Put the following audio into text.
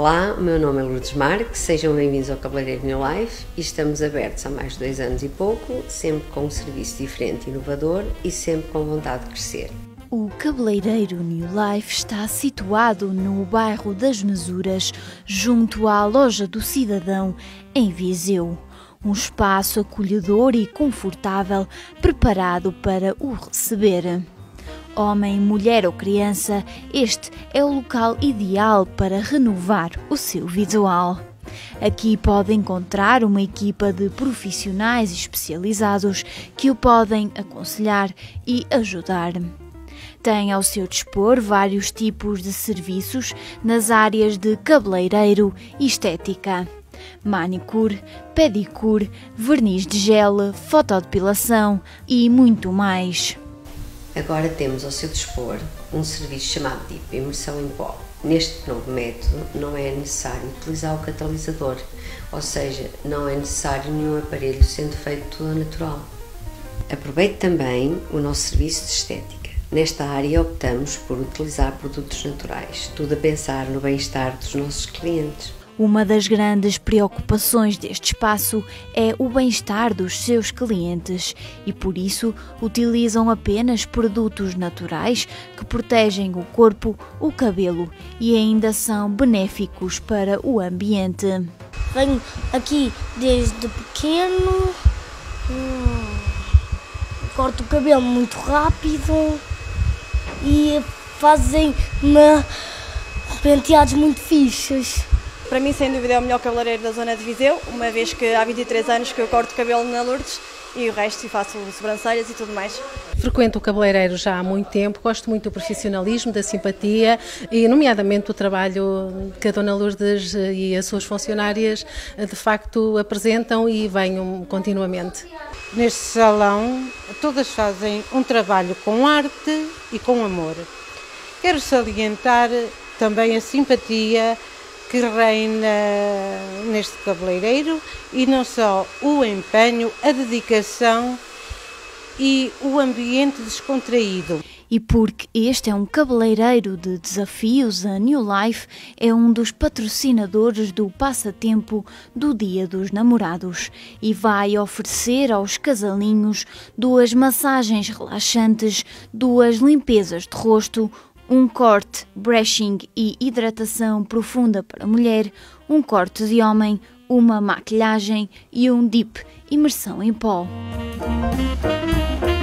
Olá, o meu nome é Lourdes Marques, sejam bem-vindos ao Cabeleireiro New Life e estamos abertos há mais de 2 anos e pouco, sempre com um serviço diferente e inovador e sempre com vontade de crescer. O Cabeleireiro New Life está situado no bairro das Mesuras, junto à Loja do Cidadão, em Viseu. Um espaço acolhedor e confortável, preparado para o receber. Homem, mulher ou criança, este é o local ideal para renovar o seu visual. Aqui pode encontrar uma equipa de profissionais especializados que o podem aconselhar e ajudar. Tem ao seu dispor vários tipos de serviços nas áreas de cabeleireiro e estética. Manicure, pedicure, verniz de gel, fotodepilação e muito mais. Agora temos ao seu dispor um serviço chamado DIP, imersão em pó. Neste novo método não é necessário utilizar o catalisador, ou seja, não é necessário nenhum aparelho, sendo feito tudo natural. Aproveite também o nosso serviço de estética. Nesta área optamos por utilizar produtos naturais, tudo a pensar no bem-estar dos nossos clientes. Uma das grandes preocupações deste espaço é o bem-estar dos seus clientes e, por isso, utilizam apenas produtos naturais que protegem o corpo, o cabelo e ainda são benéficos para o ambiente. Venho aqui desde pequeno, corto o cabelo muito rápido e fazem-me penteados muito fixes. Para mim, sem dúvida, é o melhor cabeleireiro da zona de Viseu, uma vez que há 23 anos que eu corto cabelo na Lourdes e o resto faço sobrancelhas e tudo mais. Frequento o cabeleireiro já há muito tempo, gosto muito do profissionalismo, da simpatia e, nomeadamente, do trabalho que a Dona Lourdes e as suas funcionárias de facto apresentam e venham continuamente. Neste salão, todas fazem um trabalho com arte e com amor. Quero salientar também a simpatia que reina neste cabeleireiro e não só o empenho, a dedicação e o ambiente descontraído. E porque este é um cabeleireiro de desafios, a New Life é um dos patrocinadores do passatempo do Dia dos Namorados e vai oferecer aos casalinhos 2 massagens relaxantes, 2 limpezas de rosto, um corte, brushing e hidratação profunda para mulher, um corte de homem, uma maquilhagem e um dip, imersão em pó.